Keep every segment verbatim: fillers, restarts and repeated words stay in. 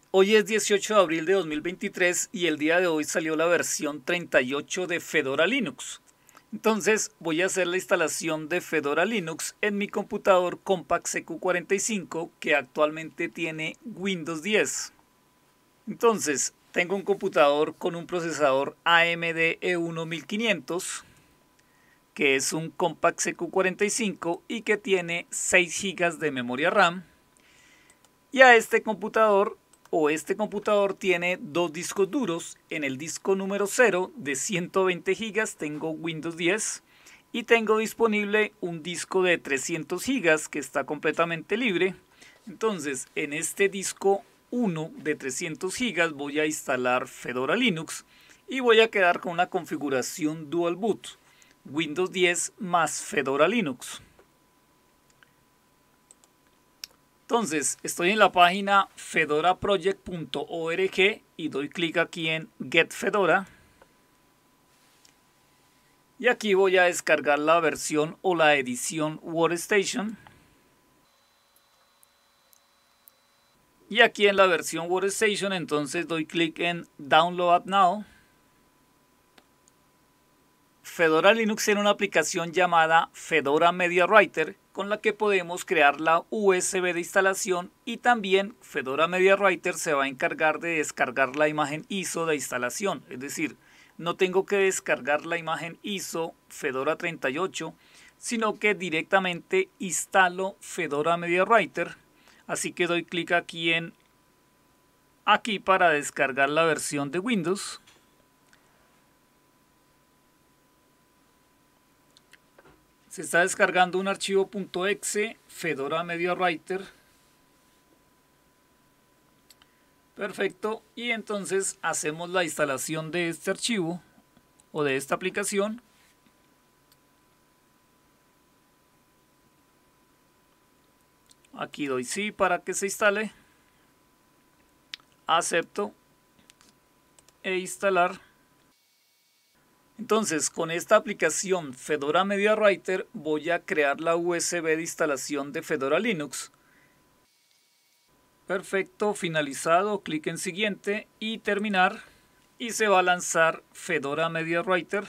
Hoy es dieciocho de abril de dos mil veintitrés y el día de hoy salió la versión treinta y ocho de Fedora Linux. Entonces voy a hacer la instalación de Fedora Linux en mi computador Compaq C Q cuarenta y cinco que actualmente tiene Windows diez. Entonces tengo un computador con un procesador A M D E uno mil quinientos que es un Compaq C Q cuarenta y cinco y que tiene seis gigas de memoria RAM. Y a este computador o este computador tiene dos discos duros. En el disco número cero de ciento veinte gigas tengo Windows diez y tengo disponible un disco de trescientos gigas que está completamente libre. Entonces en este disco uno de trescientos gigas voy a instalar Fedora Linux y voy a quedar con una configuración Dual Boot, Windows diez más Fedora Linux. Entonces, estoy en la página fedora project punto org y doy clic aquí en Get Fedora. Y aquí voy a descargar la versión o la edición Workstation. Y aquí en la versión Workstation entonces doy clic en Download Now. Fedora Linux tiene una aplicación llamada Fedora Media Writer con la que podemos crear la U S B de instalación, y también Fedora Media Writer se va a encargar de descargar la imagen I S O de instalación. Es decir, no tengo que descargar la imagen I S O Fedora treinta y ocho, sino que directamente instalo Fedora Media Writer. Así que doy clic aquí en aquí para descargar la versión de Windows. Se está descargando un archivo .exe Fedora Media Writer. Perfecto. Y entonces hacemos la instalación de este archivo o de esta aplicación. Aquí doy sí para que se instale. Acepto e instalar. Entonces, con esta aplicación Fedora Media Writer voy a crear la U S B de instalación de Fedora Linux. Perfecto, finalizado, clic en siguiente y terminar. Y se va a lanzar Fedora Media Writer.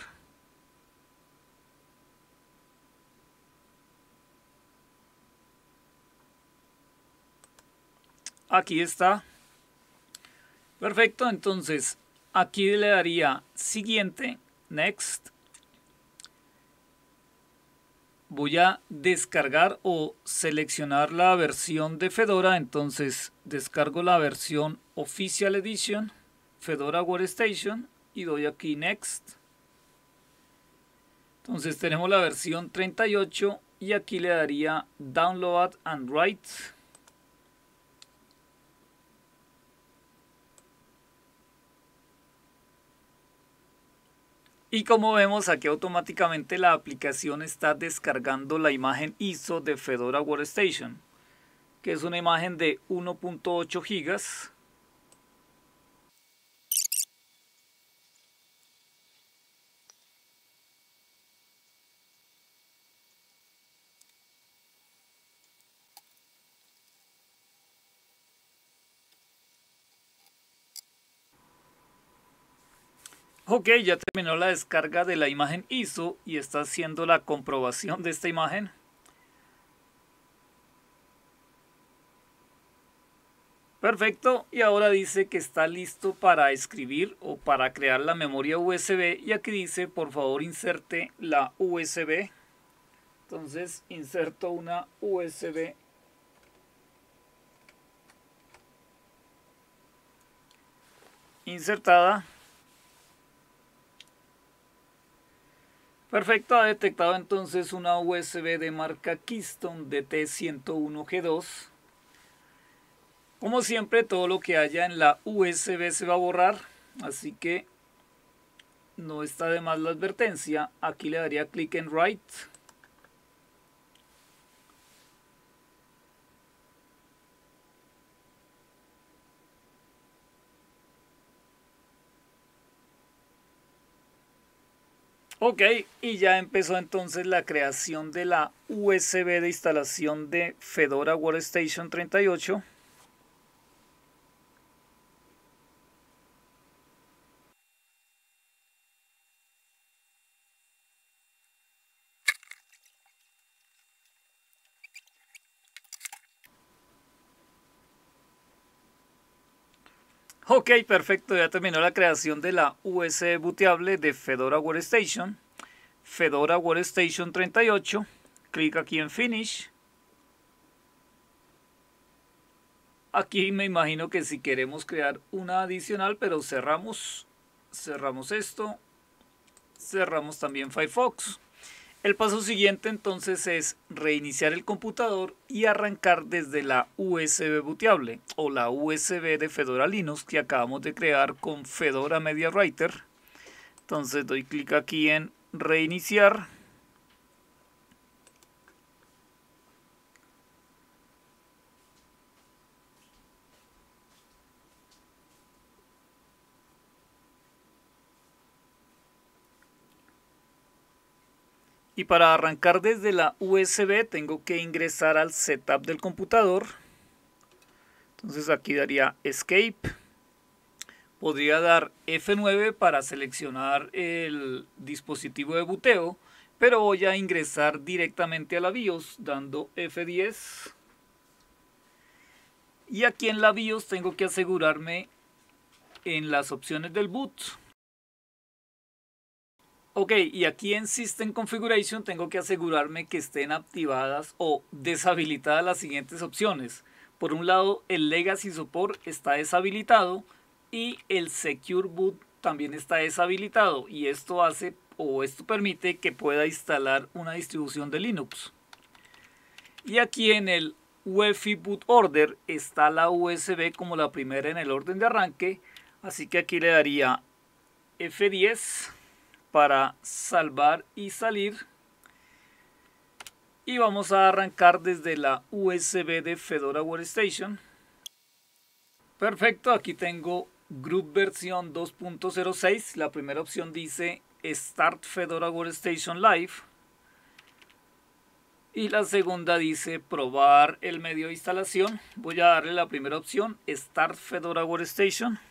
Aquí está. Perfecto, entonces aquí le daría siguiente. Next. Voy a descargar o seleccionar la versión de Fedora. Entonces descargo la versión Official Edition Fedora Workstation y doy aquí Next. Entonces tenemos la versión treinta y ocho y aquí le daría Download and Write. Y como vemos, aquí automáticamente la aplicación está descargando la imagen I S O de Fedora Workstation, que es una imagen de uno punto ocho gigas. Ok, ya terminó la descarga de la imagen I S O y está haciendo la comprobación de esta imagen. Perfecto, y ahora dice que está listo para escribir o para crear la memoria U S B, y aquí dice por favor inserte la U S B. Entonces inserto una U S B. Insertada. Perfecto, ha detectado entonces una U S B de marca Keystone D T ciento uno G dos. Como siempre, todo lo que haya en la U S B se va a borrar, así que no está de más la advertencia. Aquí le daría clic en Write. Ok, y ya empezó entonces la creación de la U S B de instalación de Fedora Workstation treinta y ocho. Ok, perfecto, ya terminó la creación de la U S B booteable de Fedora Workstation. Fedora Workstation treinta y ocho. Clic aquí en Finish. Aquí me imagino que si queremos crear una adicional, pero cerramos, cerramos esto, cerramos también Firefox. El paso siguiente entonces es reiniciar el computador y arrancar desde la U S B booteable o la U S B de Fedora Linux que acabamos de crear con Fedora Media Writer. Entonces doy clic aquí en reiniciar. Y para arrancar desde la U S B tengo que ingresar al setup del computador. Entonces aquí daría Escape. Podría dar F nueve para seleccionar el dispositivo de booteo, pero voy a ingresar directamente a la BIOS dando F diez. Y aquí en la BIOS tengo que asegurarme en las opciones del boot. Ok, y aquí en System Configuration tengo que asegurarme que estén activadas o deshabilitadas las siguientes opciones. Por un lado, el Legacy Support está deshabilitado y el Secure Boot también está deshabilitado. Y esto hace o esto permite que pueda instalar una distribución de Linux. Y aquí en el U E F I Boot Order está la U S B como la primera en el orden de arranque. Así que aquí le daría F diez. Para salvar y salir, y vamos a arrancar desde la U S B de Fedora Workstation. Perfecto, aquí tengo Group versión dos punto cero seis. La primera opción dice Start Fedora Workstation Live y la segunda dice probar el medio de instalación. Voy a darle la primera opción, Start Fedora Workstation.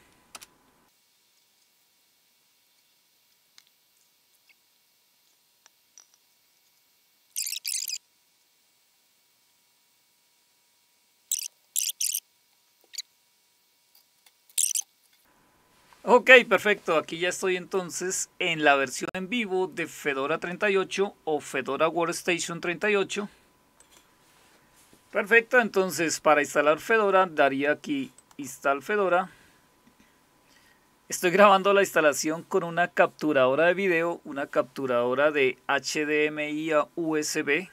Ok, perfecto. Aquí ya estoy entonces en la versión en vivo de Fedora treinta y ocho o Fedora Workstation treinta y ocho. Perfecto, entonces para instalar Fedora daría aquí Install Fedora. Estoy grabando la instalación con una capturadora de video, una capturadora de H D M I a U S B.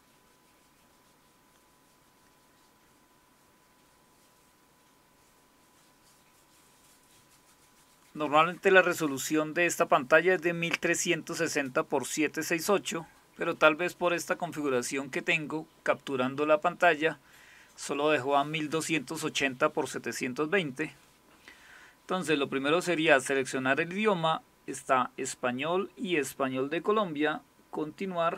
Normalmente la resolución de esta pantalla es de mil trescientos sesenta por setecientos sesenta y ocho, pero tal vez por esta configuración que tengo capturando la pantalla solo dejó a mil doscientos ochenta por setecientos veinte. Entonces lo primero sería seleccionar el idioma, está español y español de Colombia, continuar.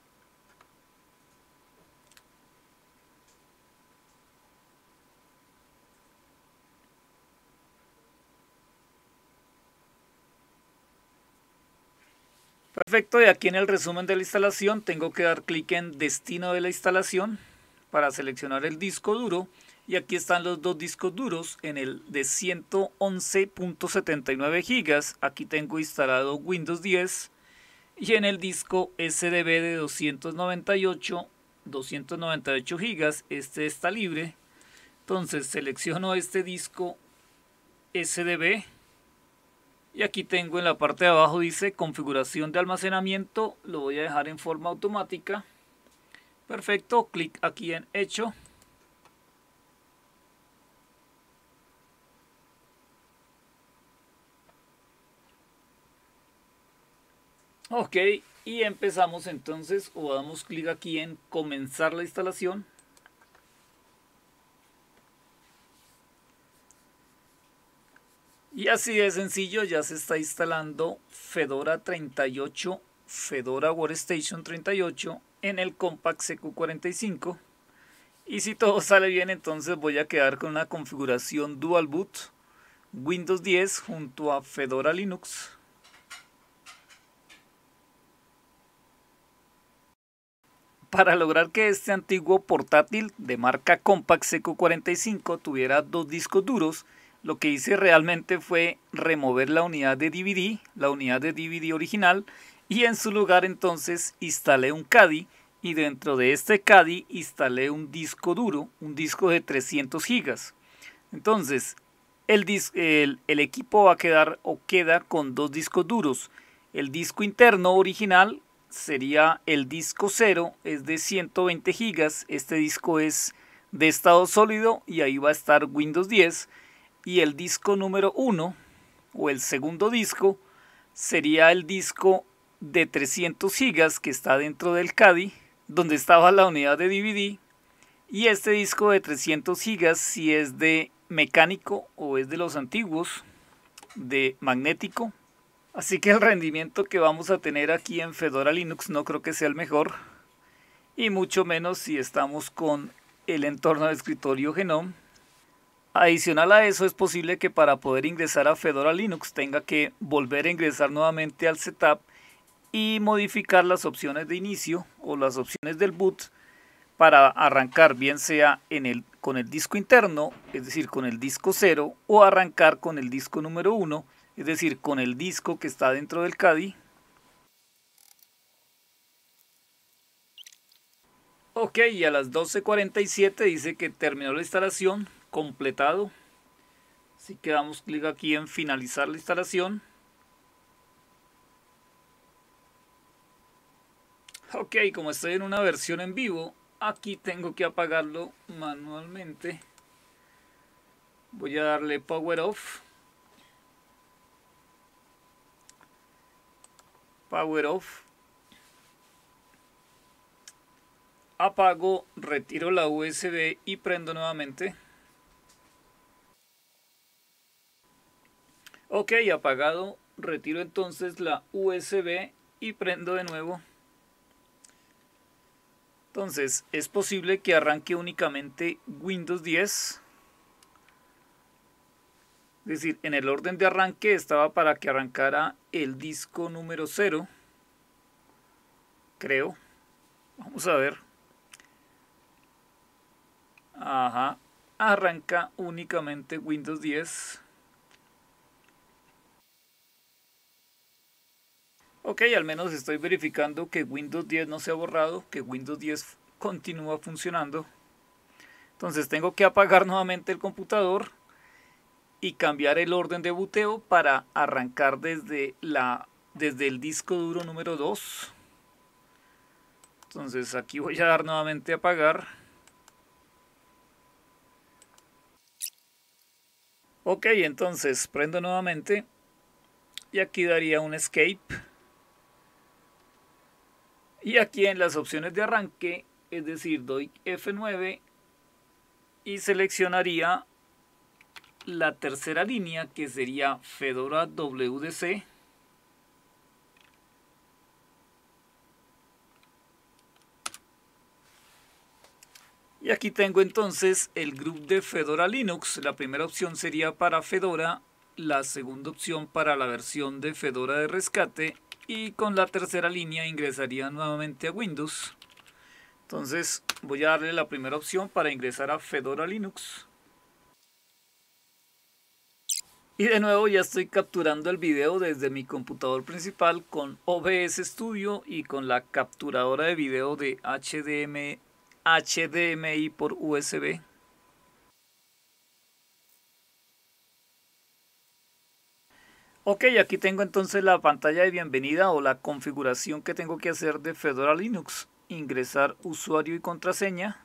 Perfecto, y aquí en el resumen de la instalación tengo que dar clic en destino de la instalación para seleccionar el disco duro. Y aquí están los dos discos duros. En el de ciento once punto setenta y nueve gigas, aquí tengo instalado Windows diez. Y en el disco S D B de doscientos noventa y ocho gigas, este está libre. Entonces selecciono este disco S D B. Y aquí tengo en la parte de abajo dice configuración de almacenamiento. Lo voy a dejar en forma automática. Perfecto, clic aquí en hecho. Ok, y empezamos entonces, o damos clic aquí en comenzar la instalación. Y así de sencillo ya se está instalando Fedora treinta y ocho, Fedora Workstation treinta y ocho en el Compact C Q cuarenta y cinco. Y si todo sale bien, entonces voy a quedar con una configuración Dual Boot Windows diez junto a Fedora Linux. Para lograr que este antiguo portátil de marca Compact C Q cuarenta y cinco tuviera dos discos duros, lo que hice realmente fue remover la unidad de D V D, la unidad de D V D original, y en su lugar entonces instalé un CADI, y dentro de este CADI instalé un disco duro, un disco de trescientos gigas. Entonces, el, el, el equipo va a quedar o queda con dos discos duros. El disco interno original sería el disco cero, es de ciento veinte gigas. Este disco es de estado sólido y ahí va a estar Windows diez. Y el disco número uno, o el segundo disco, sería el disco de trescientos gigas que está dentro del CADI, donde estaba la unidad de D V D. Y este disco de trescientos gigas si es de mecánico o es de los antiguos, de magnético. Así que el rendimiento que vamos a tener aquí en Fedora Linux no creo que sea el mejor. Y mucho menos si estamos con el entorno de escritorio Gnome. Adicional a eso, es posible que para poder ingresar a Fedora Linux tenga que volver a ingresar nuevamente al setup y modificar las opciones de inicio o las opciones del boot para arrancar bien sea en el, con el disco interno, es decir, con el disco cero, o arrancar con el disco número uno, es decir, con el disco que está dentro del CADI. Ok, y a las doce cuarenta y siete dice que terminó la instalación, completado. Así que damos clic aquí en finalizar la instalación. Ok, como estoy en una versión en vivo, aquí tengo que apagarlo manualmente. Voy a darle Power Off. Power Off. Apago, retiro la U S B y prendo nuevamente. Ok, apagado, retiro entonces la U S B y prendo de nuevo. Entonces, es posible que arranque únicamente Windows diez. Es decir, en el orden de arranque estaba para que arrancara el disco número cero. Creo. Vamos a ver. Ajá. Arranca únicamente Windows diez. Ok, al menos estoy verificando que Windows diez no se ha borrado, que Windows diez continúa funcionando. Entonces tengo que apagar nuevamente el computador y cambiar el orden de buteo para arrancar desde, la, desde el disco duro número dos. Entonces aquí voy a dar nuevamente a apagar. Ok, entonces prendo nuevamente y aquí daría un escape. Y aquí en las opciones de arranque, es decir, doy F nueve y seleccionaría la tercera línea, que sería Fedora W D C. Y aquí tengo entonces el grupo de Fedora Linux. La primera opción sería para Fedora, la segunda opción para la versión de Fedora de rescate, y con la tercera línea ingresaría nuevamente a Windows. Entonces voy a darle la primera opción para ingresar a Fedora Linux. Y de nuevo ya estoy capturando el video desde mi computador principal con O B S Studio y con la capturadora de video de H D M I, H D M I por U S B. Ok, aquí tengo entonces la pantalla de bienvenida o la configuración que tengo que hacer de Fedora Linux. Ingresar usuario y contraseña.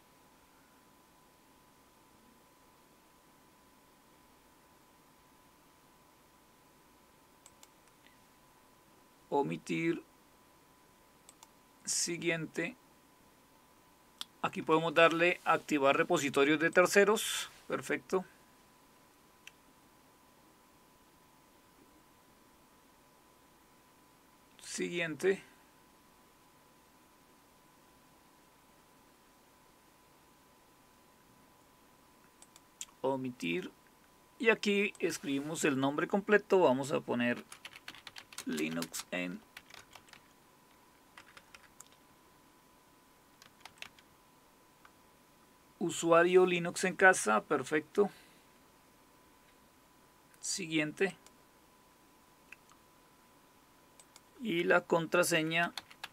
Omitir. Siguiente. Aquí podemos darle activar repositorios de terceros. Perfecto. Siguiente. Omitir. Y aquí escribimos el nombre completo. Vamos a poner Linux en usuario Linux en casa. Perfecto. Siguiente. Y la contraseña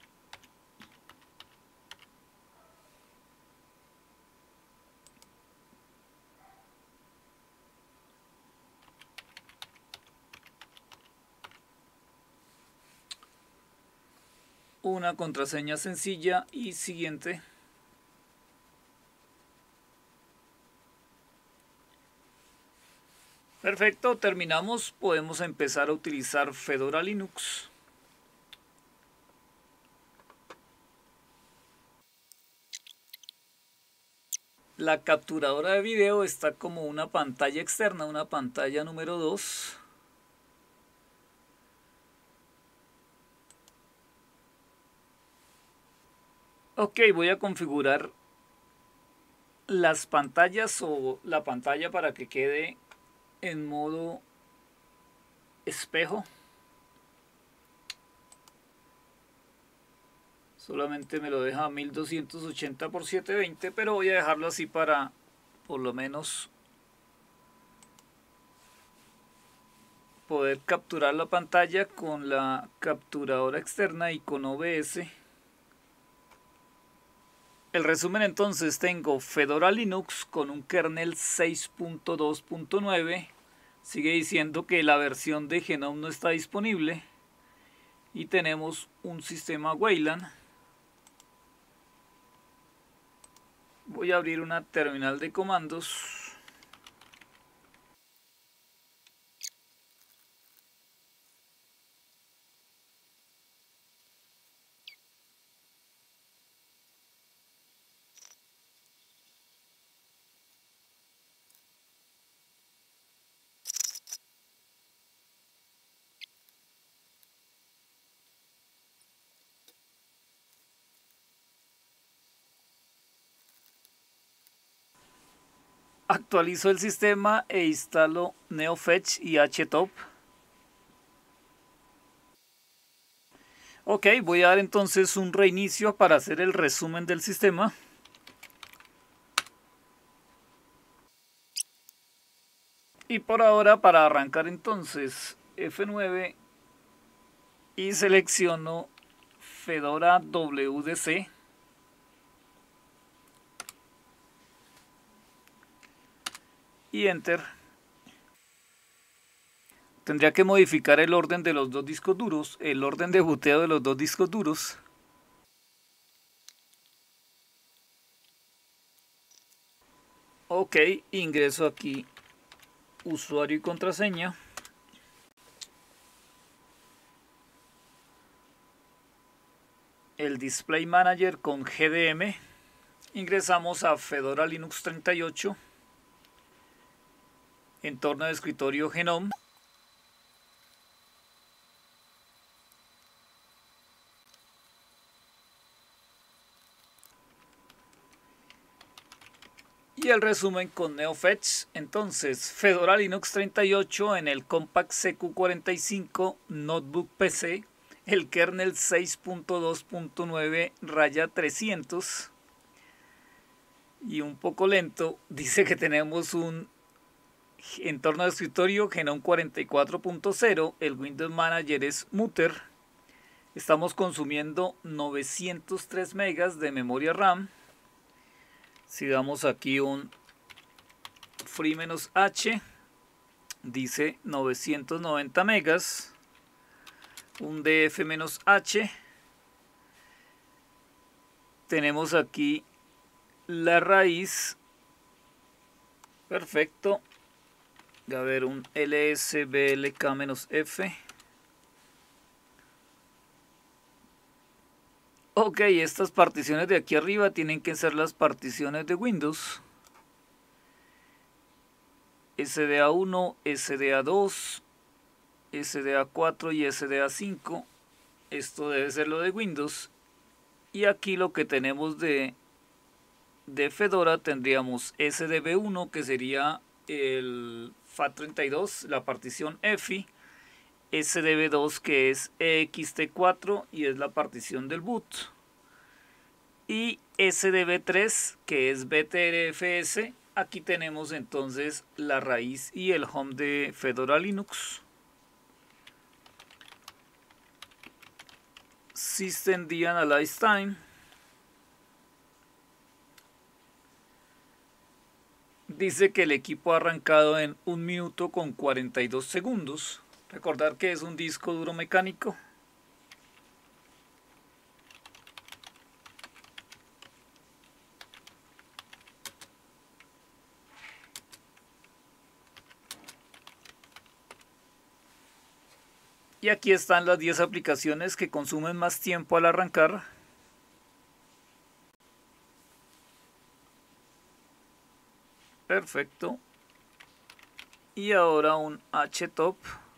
una contraseña sencilla y siguiente. Perfecto, terminamos. Podemos empezar a utilizar Fedora Linux. La capturadora de video está como una pantalla externa, una pantalla número dos. Ok, voy a configurar las pantallas o la pantalla para que quede en modo espejo. Solamente me lo deja a mil doscientos ochenta por setecientos veinte, pero voy a dejarlo así para por lo menos poder capturar la pantalla con la capturadora externa y con O B S. El resumen entonces: tengo Fedora Linux con un kernel seis punto dos punto nueve. Sigue diciendo que la versión de Genome no está disponible. Y tenemos un sistema Wayland. Voy a abrir una terminal de comandos. Actualizo el sistema e instalo NeoFetch y htop. Ok, voy a dar entonces un reinicio para hacer el resumen del sistema. Y por ahora, para arrancar entonces F nueve y selecciono Fedora W D C. Y Enter. Tendría que modificar el orden de los dos discos duros, el orden de booteo de los dos discos duros. Ok, ingreso aquí usuario y contraseña. El Display Manager con G D M. Ingresamos a Fedora Linux treinta y ocho. Entorno de escritorio Genome. Y el resumen con NeoFetch. Entonces, Fedora Linux treinta y ocho en el Compact C Q cuarenta y cinco Notebook P C. El kernel seis punto dos punto nueve raya trescientos. Y un poco lento. Dice que tenemos un entorno de escritorio Genome cuarenta y cuatro punto cero. El Windows Manager es Mutter. Estamos consumiendo novecientos tres megas de memoria RAM. Si damos aquí un free-h, dice novecientos noventa megas. Un df-h. Tenemos aquí la raíz. Perfecto. A ver, un lsblk-f. Ok, estas particiones de aquí arriba tienen que ser las particiones de Windows. S D A uno, S D A dos, S D A cuatro y S D A cinco. Esto debe ser lo de Windows. Y aquí lo que tenemos de, de Fedora tendríamos S D B uno, que sería el FAT treinta y dos, la partición E F I. S D B dos, que es E X T cuatro y es la partición del boot. Y S D B tres, que es B T R F S Aquí tenemos entonces la raíz y el home de Fedora Linux. Systemd Analyze Time. Dice que el equipo ha arrancado en un minuto con cuarenta y dos segundos. Recordar que es un disco duro mecánico. Y aquí están las diez aplicaciones que consumen más tiempo al arrancar. Perfecto. Y ahora un htop.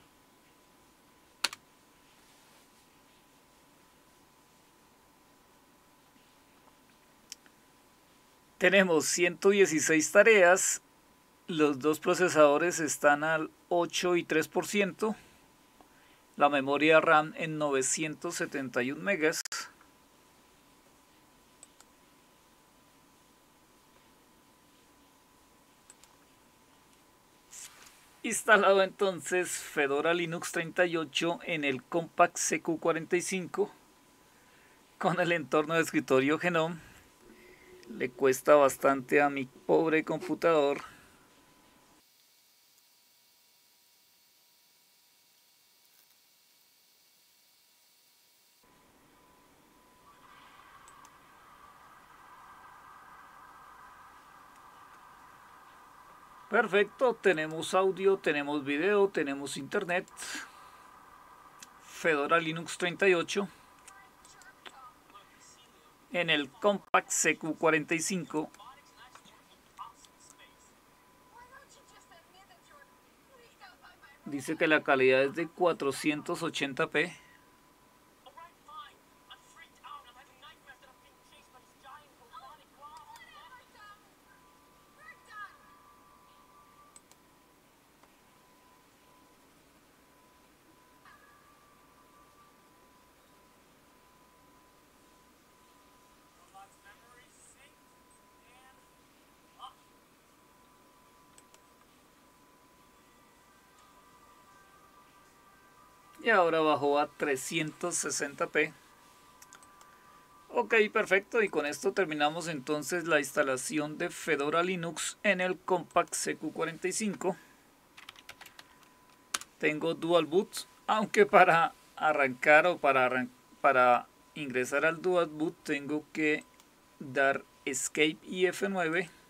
Tenemos ciento dieciséis tareas. Los dos procesadores están al ocho y tres por ciento. La memoria RAM en novecientos setenta y un megas. Instalado entonces Fedora Linux treinta y ocho en el Compact C Q cuarenta y cinco con el entorno de escritorio Genome. Le cuesta bastante a mi pobre computador. Perfecto, tenemos audio, tenemos video, tenemos internet. Fedora Linux treinta y ocho en el Compact C Q cuarenta y cinco. Dice que la calidad es de cuatrocientos ochenta p. Y ahora bajó a trescientos sesenta p. Ok, perfecto. Y con esto terminamos entonces la instalación de Fedora Linux en el Compact C Q cuarenta y cinco. Tengo Dual Boot, aunque para arrancar o para, arran para ingresar al Dual Boot tengo que dar Escape y F nueve.